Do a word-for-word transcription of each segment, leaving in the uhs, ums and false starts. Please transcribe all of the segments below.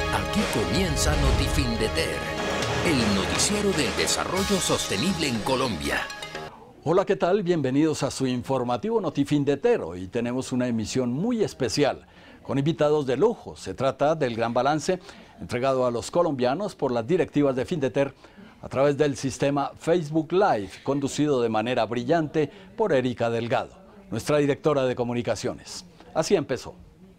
Aquí comienza Notifindeter, el noticiero del desarrollo sostenible en Colombia. Hola, ¿qué tal? Bienvenidos a su informativo Notifindeter. Hoy tenemos una emisión muy especial con invitados de lujo. Se trata del gran balance entregado a los colombianos por las directivas de Findeter a través del sistema Facebook Live, conducido de manera brillante por Erika Delgado, nuestra directora de comunicaciones. Así empezó.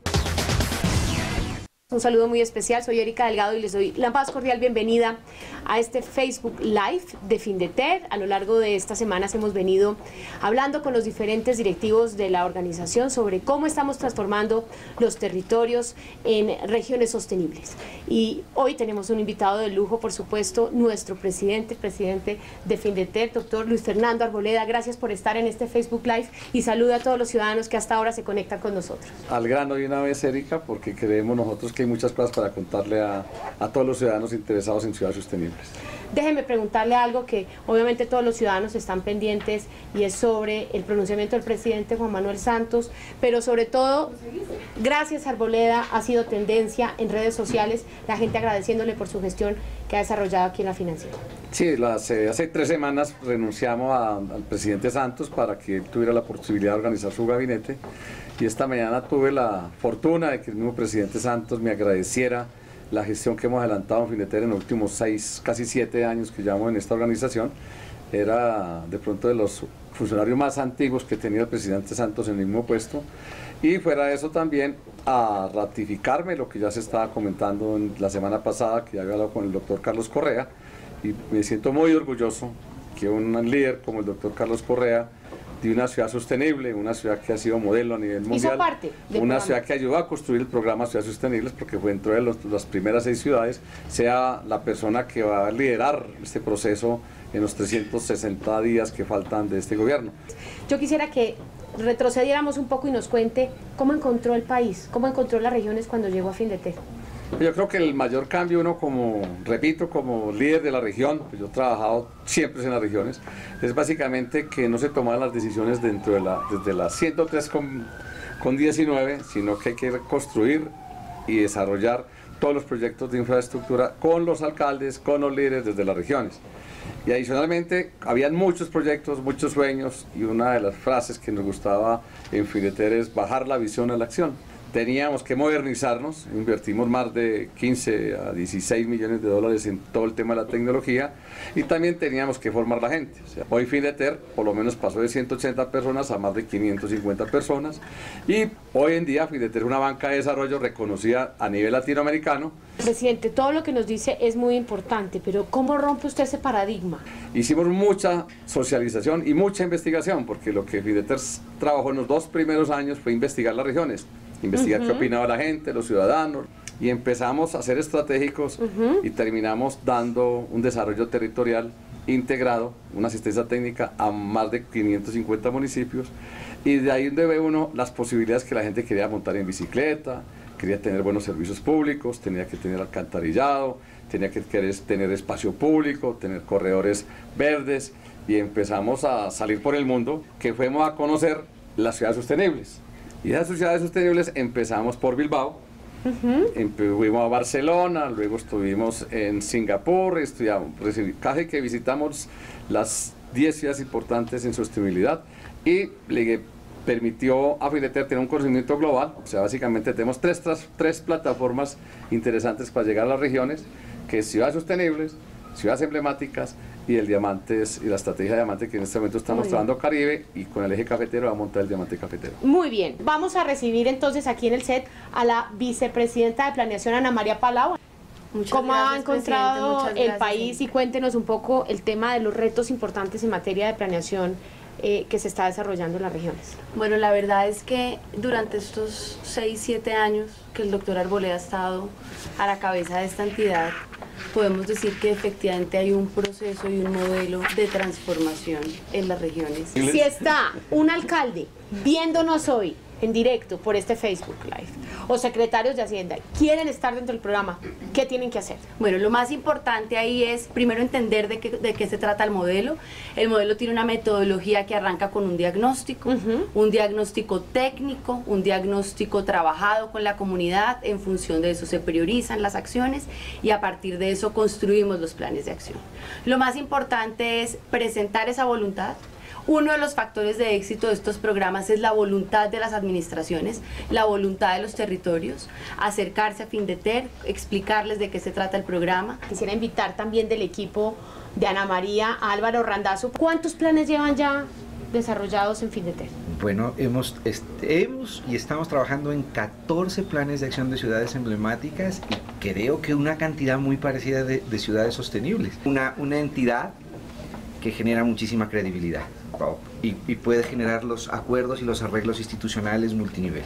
Un saludo muy especial, soy Erika Delgado y les doy la más cordial bienvenida a este Facebook Live de Findeter. A lo largo de estas semanas hemos venido hablando con los diferentes directivos de la organización sobre cómo estamos transformando los territorios en regiones sostenibles. Y hoy tenemos un invitado de lujo, por supuesto, nuestro presidente, presidente de Findeter, doctor Luis Fernando Arboleda. Gracias por estar en este Facebook Live y saluda a todos los ciudadanos que hasta ahora se conectan con nosotros. Al grano de una vez, Erika, porque creemos nosotros que hay muchas cosas para contarle a, a todos los ciudadanos interesados en ciudades sostenibles. Déjeme preguntarle algo que obviamente todos los ciudadanos están pendientes y es sobre el pronunciamiento del presidente Juan Manuel Santos, pero sobre todo, gracias Arboleda, ha sido tendencia en redes sociales, la gente agradeciéndole por su gestión que ha desarrollado aquí en la financiera. Sí, las, eh, hace tres semanas renunciamos a, al presidente Santos para que él tuviera la posibilidad de organizar su gabinete y esta mañana tuve la fortuna de que el mismo presidente Santos me agradeciera la gestión que hemos adelantado en Findeter en los últimos seis, casi siete años que llevamos en esta organización. Era de pronto de los funcionarios más antiguos que tenía el presidente Santos en el mismo puesto. Y fuera de eso también a ratificarme lo que ya se estaba comentando en la semana pasada, que ya había hablado con el doctor Carlos Correa, y me siento muy orgulloso que un líder como el doctor Carlos Correa, de una ciudad sostenible, una ciudad que ha sido modelo a nivel mundial, parte una programa. ciudad que ayudó a construir el programa Ciudades Sostenibles, porque fue dentro de los, las primeras seis ciudades, sea la persona que va a liderar este proceso en los trescientos sesenta días que faltan de este gobierno. Yo quisiera que retrocediéramos un poco y nos cuente cómo encontró el país, cómo encontró las regiones cuando llegó a Findeter. Yo creo que el mayor cambio uno como, repito, como líder de la región, pues yo he trabajado siempre en las regiones, es básicamente que no se toman las decisiones dentro de la, desde las ciento tres con diecinueve, sino que hay que construir y desarrollar todos los proyectos de infraestructura con los alcaldes, con los líderes desde las regiones. Y adicionalmente, habían muchos proyectos, muchos sueños, y una de las frases que nos gustaba en Findeter es bajar la visión a la acción. Teníamos que modernizarnos, invertimos más de quince a dieciséis millones de dólares en todo el tema de la tecnología y también teníamos que formar la gente. O sea, hoy Findeter por lo menos pasó de ciento ochenta personas a más de quinientas cincuenta personas y hoy en día Findeter es una banca de desarrollo reconocida a nivel latinoamericano. Presidente, todo lo que nos dice es muy importante, pero ¿cómo rompe usted ese paradigma? Hicimos mucha socialización y mucha investigación, porque lo que Findeter trabajó en los dos primeros años fue investigar las regiones. Investigar uh-huh. qué opinaba la gente, los ciudadanos, y empezamos a ser estratégicos uh-huh. y terminamos dando un desarrollo territorial integrado, una asistencia técnica a más de quinientos cincuenta municipios, y de ahí donde ve uno las posibilidades que la gente quería montar en bicicleta, quería tener buenos servicios públicos, tenía que tener alcantarillado, tenía que querer tener espacio público, tener corredores verdes, y empezamos a salir por el mundo, que fuimos a conocer las ciudades sostenibles. Y esas ciudades sostenibles empezamos por Bilbao, uh-huh. fuimos a Barcelona, luego estuvimos en Singapur, estudiamos, casi que visitamos las diez ciudades importantes en sostenibilidad y le permitió a Findeter tener un conocimiento global. O sea, básicamente tenemos tres, tres, tres plataformas interesantes para llegar a las regiones, que es ciudades sostenibles, ciudades emblemáticas y el Diamantes y la estrategia de Diamante, que en este momento estamos trabajando Caribe, y con el eje cafetero va a montar el Diamante Cafetero. Muy bien, vamos a recibir entonces aquí en el set a la vicepresidenta de Planeación, Ana María Palau. Muchas ¿Cómo gracias, ha encontrado el país? Y cuéntenos un poco el tema de los retos importantes en materia de planeación eh, que se está desarrollando en las regiones. Bueno, la verdad es que durante estos seis, siete años que el doctor Arboleda ha estado a la cabeza de esta entidad, podemos decir que efectivamente hay un proceso y un modelo de transformación en las regiones. Si está un alcalde viéndonos hoy en directo por este Facebook Live, o secretarios de Hacienda, quieren estar dentro del programa, ¿qué tienen que hacer? Bueno, lo más importante ahí es primero entender de qué, de qué se trata el modelo. El modelo tiene una metodología que arranca con un diagnóstico, uh-huh. un diagnóstico técnico, un diagnóstico trabajado con la comunidad. En función de eso se priorizan las acciones y a partir de eso construimos los planes de acción. Lo más importante es presentar esa voluntad. Uno de los factores de éxito de estos programas es la voluntad de las administraciones, la voluntad de los territorios, acercarse a Findeter, explicarles de qué se trata el programa. Quisiera invitar también del equipo de Ana María a Álvaro Randazzo. ¿Cuántos planes llevan ya desarrollados en Findeter? Bueno, hemos, este, hemos y estamos trabajando en catorce planes de acción de ciudades emblemáticas y creo que una cantidad muy parecida de, de ciudades sostenibles. Una, una entidad que genera muchísima credibilidad y, y puede generar los acuerdos y los arreglos institucionales multinivel,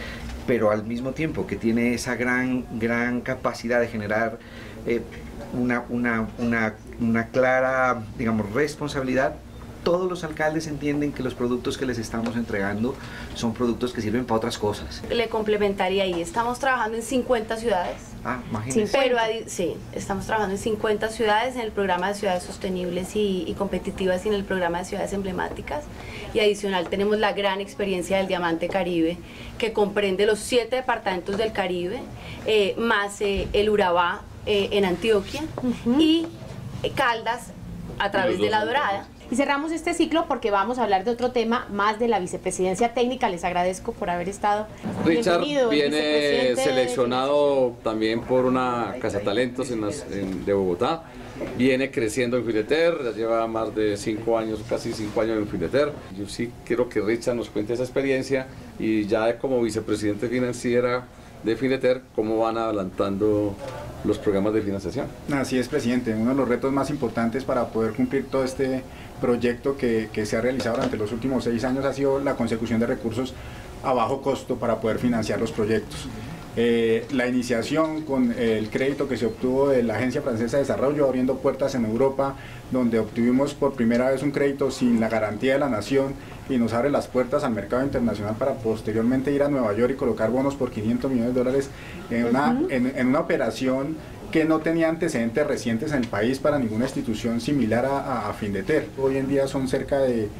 pero al mismo tiempo que tiene esa gran, gran capacidad de generar eh, una, una, una, una clara, digamos, responsabilidad. Todos los alcaldes entienden que los productos que les estamos entregando son productos que sirven para otras cosas. Le complementaría ahí, estamos trabajando en cincuenta ciudades. Ah, imagínense. Sí, pero sí, estamos trabajando en cincuenta ciudades en el programa de ciudades sostenibles y, y competitivas y en el programa de ciudades emblemáticas. Y adicional tenemos la gran experiencia del Diamante Caribe, que comprende los siete departamentos del Caribe, eh, más eh, el Urabá eh, en Antioquia uh-huh. y eh, Caldas a través de La Dorada. Y cerramos este ciclo porque vamos a hablar de otro tema más de la vicepresidencia técnica. Les agradezco por haber estado. Richard viene seleccionado también por una Casa Talentos en las, en, de Bogotá. Viene creciendo en Findeter, ya lleva más de cinco años, casi cinco años en Findeter. Yo sí quiero que Richard nos cuente esa experiencia y ya como vicepresidente financiera de Findeter, cómo van adelantando los programas de financiación. Así es, presidente. Uno de los retos más importantes para poder cumplir todo este proyecto que, que se ha realizado durante los últimos seis años ha sido la consecución de recursos a bajo costo para poder financiar los proyectos. Eh, la iniciación con el crédito que se obtuvo de la Agencia Francesa de Desarrollo, abriendo puertas en Europa, donde obtuvimos por primera vez un crédito sin la garantía de la nación y nos abre las puertas al mercado internacional para posteriormente ir a Nueva York y colocar bonos por quinientos millones de dólares en una, uh-huh. en, en una operación que no tenía antecedentes recientes en el país para ninguna institución similar a, a Findeter. Hoy en día son cerca de,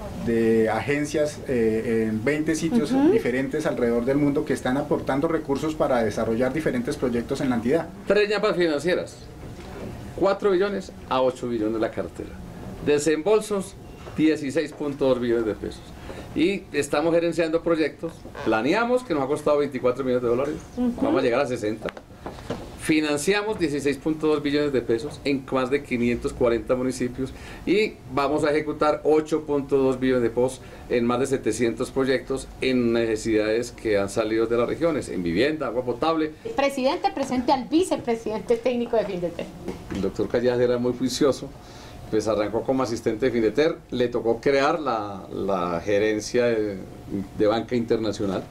de agencias eh, en veinte sitios uh-huh. diferentes alrededor del mundo que están aportando recursos para desarrollar diferentes proyectos en la entidad. Tres llamas financieras, cuatro billones a ocho billones de la cartera. Desembolsos, dieciséis punto dos billones de pesos. Y estamos gerenciando proyectos, planeamos que nos ha costado veinticuatro millones de dólares, uh-huh. vamos a llegar a sesenta. Financiamos dieciséis punto dos billones de pesos en más de quinientos cuarenta municipios y vamos a ejecutar ocho punto dos billones de pesos en más de setecientos proyectos en necesidades que han salido de las regiones, en vivienda, agua potable. El presidente presente al vicepresidente técnico de Findeter. El doctor Callejas era muy juicioso, pues arrancó como asistente de Findeter, le tocó crear la, la gerencia de, de banca internacional.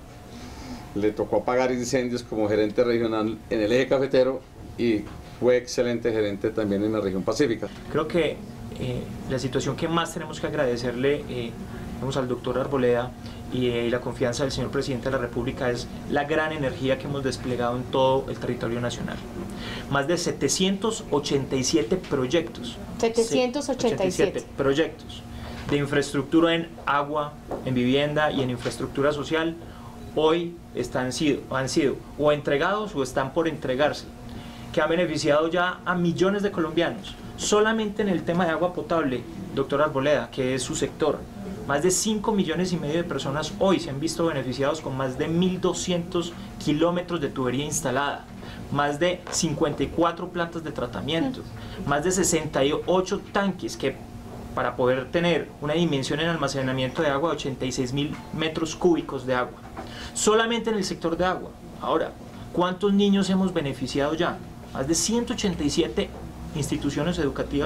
Le tocó apagar incendios como gerente regional en el eje cafetero y fue excelente gerente también en la región pacífica. Creo que eh, la situación que más tenemos que agradecerle eh, vamos al doctor Arboleda y, eh, y la confianza del señor presidente de la República es la gran energía que hemos desplegado en todo el territorio nacional. Más de setecientos ochenta y siete proyectos. setecientos ochenta y siete proyectos de infraestructura en agua, en vivienda y en infraestructura social. Hoy están sido, han sido o entregados o están por entregarse, que han beneficiado ya a millones de colombianos. Solamente en el tema de agua potable, doctor Arboleda, que es su sector, más de cinco millones y medio de personas hoy se han visto beneficiados con más de mil doscientos kilómetros de tubería instalada, más de cincuenta y cuatro plantas de tratamiento, más de sesenta y ocho tanques que para poder tener una dimensión en almacenamiento de agua de ochenta y seis mil metros cúbicos de agua. Solamente en el sector de agua. Ahora, ¿cuántos niños hemos beneficiado ya? Más de ciento ochenta y siete instituciones educativas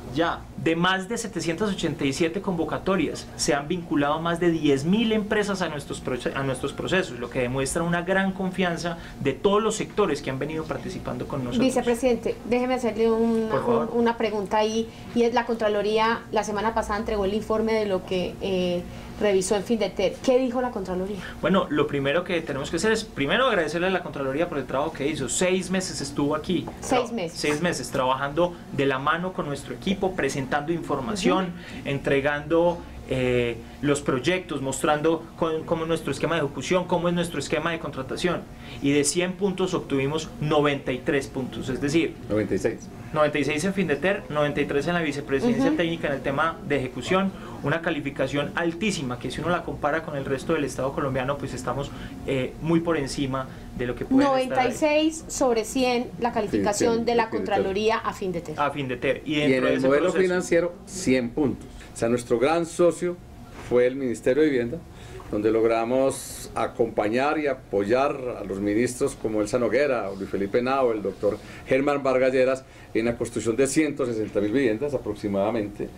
ya de más de setecientas ochenta y siete convocatorias se han vinculado más de diez mil empresas a nuestros, a nuestros procesos, lo que demuestra una gran confianza de todos los sectores que han venido participando con nosotros. Vicepresidente, déjeme hacerle una, un, una pregunta ahí, y es: la Contraloría la semana pasada entregó el informe de lo que eh, revisó en Findeter. ¿Qué dijo la Contraloría? Bueno, lo primero que tenemos que hacer es primero agradecerle a la Contraloría por el trabajo que hizo. Seis meses estuvo aquí. Seis meses. Seis meses trabajando de la mano con nuestro equipo, presentando información, uh-huh. entregando eh, los proyectos, mostrando cómo, cómo es nuestro esquema de ejecución, cómo es nuestro esquema de contratación. Y de cien puntos obtuvimos noventa y tres puntos, es decir... noventa y seis. noventa y seis en Findeter, noventa y tres en la Vicepresidencia uh-huh. Técnica en el tema de ejecución, una calificación altísima que si uno la compara con el resto del Estado colombiano, pues estamos eh, muy por encima de lo que pueden noventa y seis estar ahí. Sobre cien la calificación sí, sí, de la Findeter. Contraloría a Findeter. A Findeter. Y, y en el de ese modelo proceso, financiero, cien puntos. O sea, nuestro gran socio fue el Ministerio de Vivienda, donde logramos acompañar y apoyar a los ministros como Elsa Noguera, Luis Felipe Henao, el doctor Germán Vargas Lleras, en la construcción de ciento sesenta mil viviendas aproximadamente.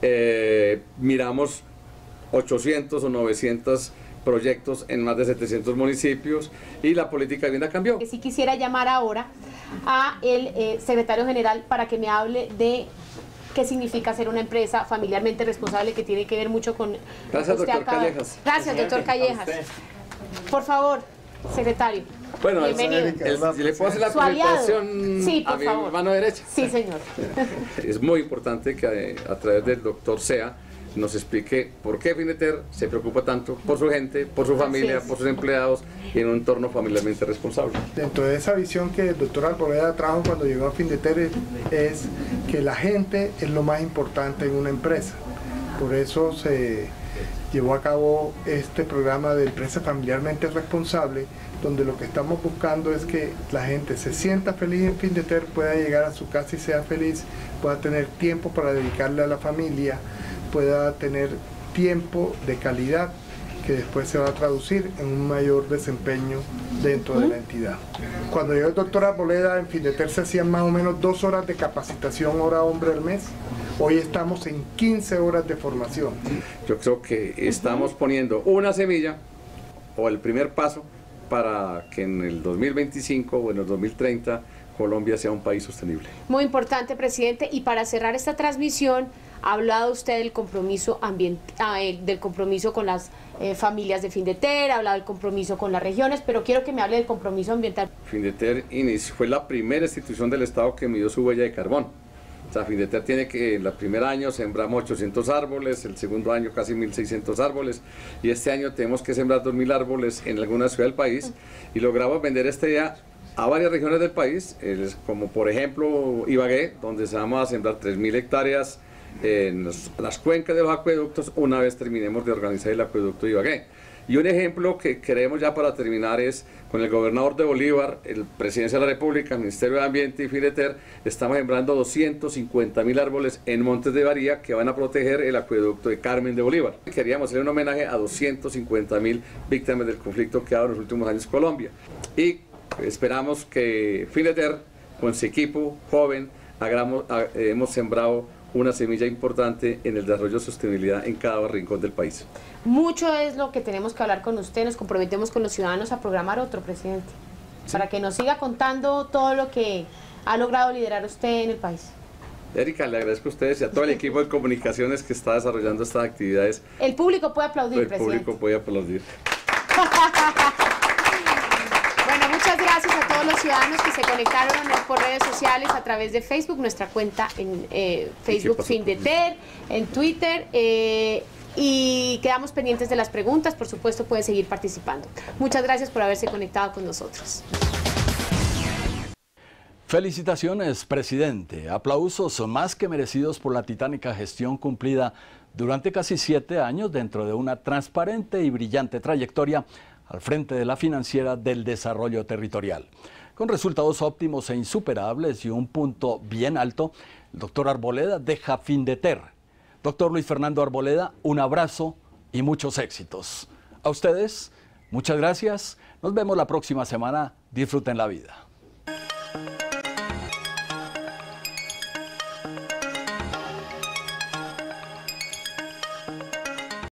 Eh, miramos ochocientos o novecientos proyectos en más de setecientos municipios, y la política de vivienda cambió. Si quisiera llamar ahora a el eh, secretario general para que me hable de qué significa ser una empresa familiarmente responsable, que tiene que ver mucho con... Gracias, doctor acaba... Callejas. Gracias, doctor Callejas. Por favor, secretario. Bueno, bienvenido. El, el, si le puedo hacer la Su aliado. presentación Sí, por a mi favor. mano derecha. Sí, señor. Es muy importante que a, a través del doctor Sea nos explique por qué Findeter se preocupa tanto por su gente, por su familia, por sus empleados, y en un entorno familiarmente responsable. Dentro de esa visión que el doctor Arboleda trajo cuando llegó a Findeter, es que la gente es lo más importante en una empresa. Por eso se llevó a cabo este programa de empresa familiarmente responsable, donde lo que estamos buscando es que la gente se sienta feliz en Findeter, pueda llegar a su casa y sea feliz, pueda tener tiempo para dedicarle a la familia, pueda tener tiempo de calidad que después se va a traducir en un mayor desempeño dentro de la entidad. Cuando llegó el doctor Arboleda, en Findeter se hacían más o menos dos horas de capacitación hora hombre al mes. Hoy estamos en quince horas de formación. Yo creo que estamos poniendo una semilla o el primer paso para que en el dos mil veinticinco o en el dos mil treinta Colombia sea un país sostenible. Muy importante, presidente. Y para cerrar esta transmisión, ha hablado usted del compromiso ambiental, eh, del compromiso con las eh, familias de Findeter, ha hablado del compromiso con las regiones, pero quiero que me hable del compromiso ambiental. Findeter inició, fue la primera institución del Estado que midió su huella de carbón. O sea, Findeter tiene que, en el primer año sembramos ochocientos árboles, el segundo año casi mil seiscientos árboles, y este año tenemos que sembrar dos mil árboles en alguna ciudad del país, y logramos vender este día a varias regiones del país, como por ejemplo Ibagué, donde se vamos a sembrar tres mil hectáreas en los, las cuencas de los acueductos, una vez terminemos de organizar el acueducto de Ibagué. Y un ejemplo que queremos ya para terminar es con el gobernador de Bolívar, el Presidencia de la República, el Ministerio de Ambiente y Findeter, estamos sembrando doscientos cincuenta mil árboles en Montes de Varía que van a proteger el acueducto de Carmen de Bolívar. Queríamos hacer un homenaje a doscientos cincuenta mil víctimas del conflicto que ha dado en los últimos años Colombia. Y esperamos que Findeter, con su equipo joven, hagamos, hemos sembrado una semilla importante en el desarrollo de sostenibilidad en cada rincón del país. Mucho es lo que tenemos que hablar con usted, nos comprometemos con los ciudadanos a programar otro, presidente, sí, para que nos siga contando todo lo que ha logrado liderar usted en el país. Erika, le agradezco a ustedes y a todo el equipo de comunicaciones que está desarrollando estas actividades. El público puede aplaudir, el presidente. El público puede aplaudir. Bueno, muchas gracias a todos los ciudadanos que se conectaron por redes sociales a través de Facebook, nuestra cuenta en eh, Facebook Findeter, en Twitter, eh, y quedamos pendientes de las preguntas, por supuesto pueden seguir participando. Muchas gracias por haberse conectado con nosotros. Felicitaciones, presidente. Aplausos más que merecidos por la titánica gestión cumplida durante casi siete años dentro de una transparente y brillante trayectoria al frente de la Financiera del Desarrollo Territorial. Con resultados óptimos e insuperables y un punto bien alto, el doctor Arboleda deja Findeter. Doctor Luis Fernando Arboleda, un abrazo y muchos éxitos. A ustedes, muchas gracias. Nos vemos la próxima semana. Disfruten la vida.